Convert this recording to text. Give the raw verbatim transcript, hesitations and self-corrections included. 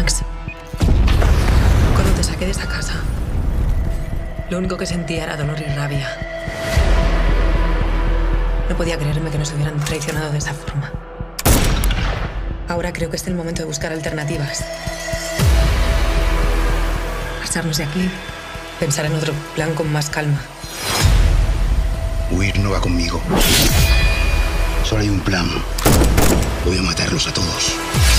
Max, cuando te saqué de esa casa, lo único que sentía era dolor y rabia. No podía creerme que nos hubieran traicionado de esa forma. Ahora creo que es el momento de buscar alternativas. Marcharnos de aquí, pensar en otro plan con más calma. Huir no va conmigo. Solo hay un plan. Voy a matarlos a todos.